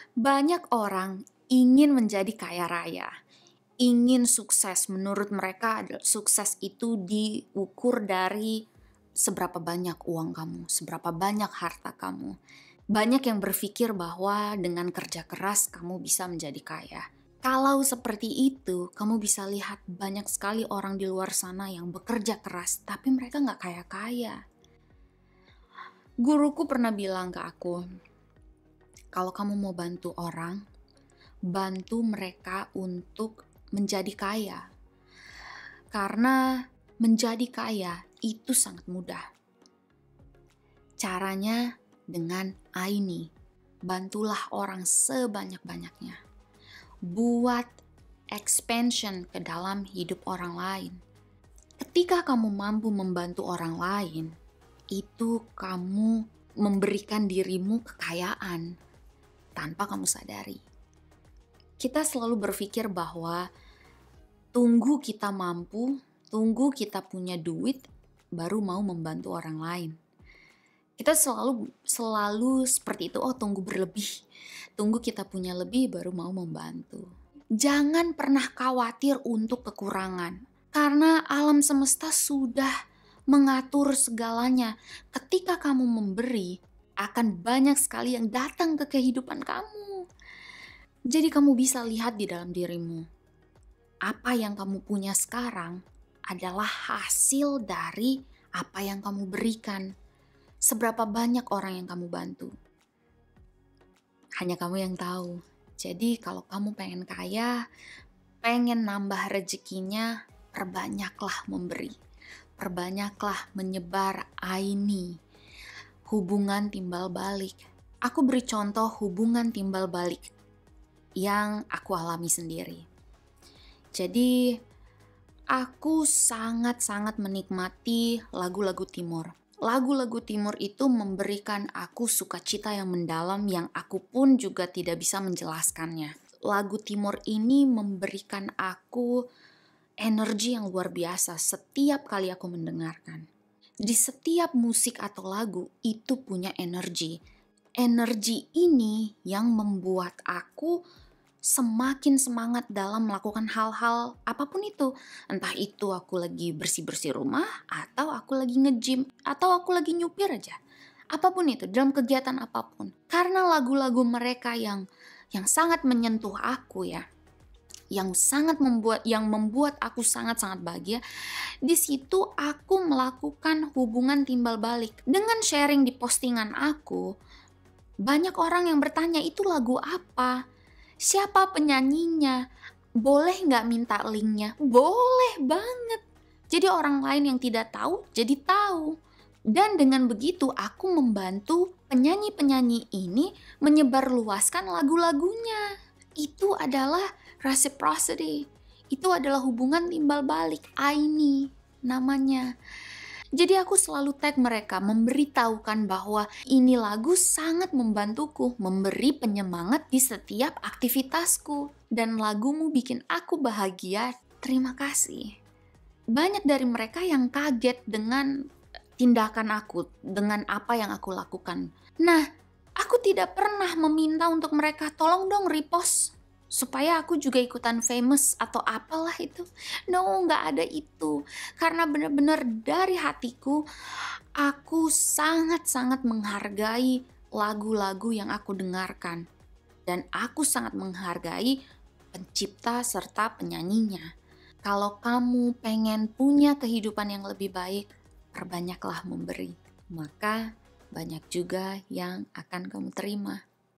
Banyak orang ingin menjadi kaya raya, ingin sukses. Menurut mereka sukses itu diukur dari seberapa banyak uang kamu, seberapa banyak harta kamu. Banyak yang berpikir bahwa dengan kerja keras kamu bisa menjadi kaya. Kalau seperti itu, kamu bisa lihat banyak sekali orang di luar sana yang bekerja keras, tapi mereka nggak kaya-kaya. Guruku pernah bilang ke aku, kalau kamu mau bantu orang, bantu mereka untuk menjadi kaya. Karena menjadi kaya itu sangat mudah. Caranya dengan ini, bantulah orang sebanyak-banyaknya. Buat expansion ke dalam hidup orang lain. Ketika kamu mampu membantu orang lain, itu kamu memberikan dirimu kekayaan tanpa kamu sadari. Kita selalu berpikir bahwa tunggu kita mampu, tunggu kita punya duit, baru mau membantu orang lain. Kita selalu seperti itu, tunggu berlebih. Tunggu kita punya lebih baru mau membantu. Jangan pernah khawatir untuk kekurangan. Karena alam semesta sudah mengatur segalanya. Ketika kamu memberi, akan banyak sekali yang datang ke kehidupan kamu. Jadi kamu bisa lihat di dalam dirimu. Apa yang kamu punya sekarang adalah hasil dari apa yang kamu berikan. Seberapa banyak orang yang kamu bantu. Hanya kamu yang tahu. Jadi kalau kamu pengen kaya, pengen nambah rezekinya, perbanyaklah memberi. Perbanyaklah menyebar ini. Hubungan timbal balik. Aku beri contoh hubungan timbal balik yang aku alami sendiri. Jadi aku sangat-sangat menikmati lagu-lagu timur. Lagu-lagu timur itu memberikan aku sukacita yang mendalam yang aku pun juga tidak bisa menjelaskannya. Lagu timur ini memberikan aku energi yang luar biasa setiap kali aku mendengarkan. Di setiap musik atau lagu itu punya energi. Energi ini yang membuat aku semakin semangat dalam melakukan hal-hal apapun itu. Entah itu aku lagi bersih-bersih rumah, atau aku lagi nge-gym, atau aku lagi nyupir aja. Apapun itu, dalam kegiatan apapun. Karena lagu-lagu mereka yang sangat menyentuh aku ya, yang membuat aku sangat-sangat bahagia. Di situ aku melakukan hubungan timbal balik. Dengan sharing di postingan aku, banyak orang yang bertanya, itu lagu apa? Siapa penyanyinya? Boleh nggak minta linknya? Boleh banget. Jadi orang lain yang tidak tahu, jadi tahu. Dan dengan begitu aku membantu penyanyi-penyanyi ini menyebarluaskan lagu-lagunya. Itu adalah reciprocity. Itu adalah hubungan timbal balik. Ini namanya. Jadi aku selalu tag mereka, memberitahukan bahwa ini lagu sangat membantuku, memberi penyemangat di setiap aktivitasku. Dan lagumu bikin aku bahagia, terima kasih. Banyak dari mereka yang kaget dengan tindakan aku, dengan apa yang aku lakukan. Nah, aku tidak pernah meminta untuk mereka, tolong dong repost supaya aku juga ikutan famous atau apalah itu. No, nggak ada itu. Karena benar-benar dari hatiku, aku sangat-sangat menghargai lagu-lagu yang aku dengarkan. Dan aku sangat menghargai pencipta serta penyanyinya. Kalau kamu pengen punya kehidupan yang lebih baik, perbanyaklah memberi. Maka banyak juga yang akan kamu terima.